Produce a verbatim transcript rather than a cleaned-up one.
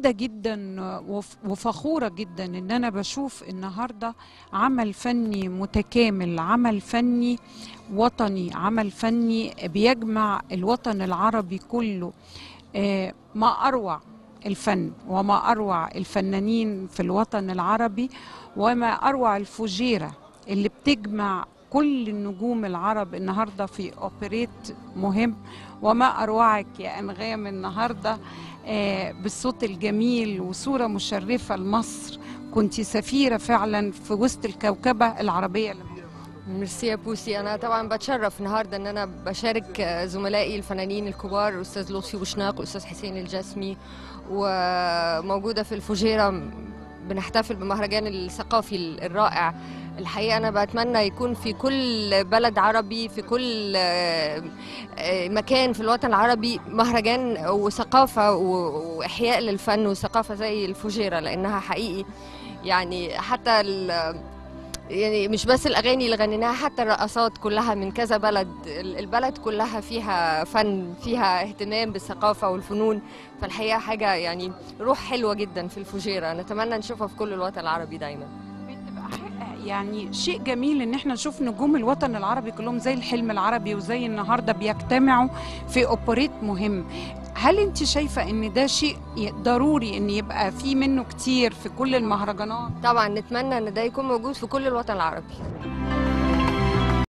سعيدة جدا وفخورة جدا ان انا بشوف النهاردة عمل فني متكامل، عمل فني وطني، عمل فني بيجمع الوطن العربي كله. ما اروع الفن وما اروع الفنانين في الوطن العربي، وما اروع الفجيرة اللي بتجمع كل النجوم العرب النهاردة في اوبريت مهم. وما اروعك يا انغام النهاردة بالصوت الجميل وصورة مشرفة لمصر، كنت سفيرة فعلا في وسط الكوكبة العربية. ميرسي يا بوسي. انا طبعا بتشرف النهارده ان انا بشارك زملائي الفنانين الكبار، الاستاذ لطفي بوشناق والاستاذ حسين الجسمي، وموجوده في الفجيره بنحتفل بمهرجان الثقافي الرائع. الحقيقه انا بتمنى يكون في كل بلد عربي، في كل مكان في الوطن العربي، مهرجان وثقافه واحياء للفن وثقافه زي الفجيره، لانها حقيقي يعني حتى يعني مش بس الاغاني اللي غنيناها، حتى الرقصات كلها من كذا بلد، البلد كلها فيها فن، فيها اهتمام بالثقافه والفنون. فالحقيقه حاجه يعني روح حلوه جدا في الفجيره، نتمنى نشوفها في كل الوطن العربي دايما. يعني شيء جميل ان احنا نشوف نجوم الوطن العربي كلهم زي الحلم العربي وزي النهارده بيجتمعوا في اوبريت مهم. هل انت شايفه ان ده شيء ضروري ان يبقى في منه كتير في كل المهرجانات؟ طبعا نتمنى ان ده يكون موجود في كل الوطن العربي.